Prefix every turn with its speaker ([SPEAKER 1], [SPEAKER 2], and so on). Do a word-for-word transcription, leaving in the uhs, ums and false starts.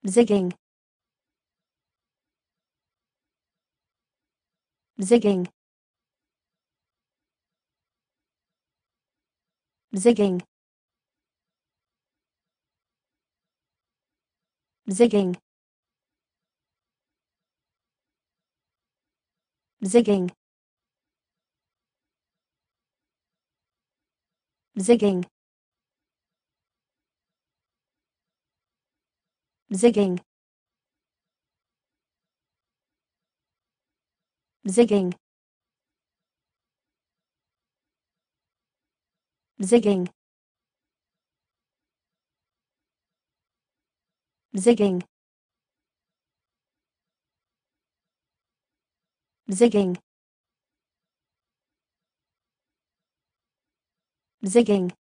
[SPEAKER 1] Zigging. Zigging. Zigging. Zigging. Zigging. Zigging. Zigging. Zigging. Zigging. Zigging. Zigging. Zigging.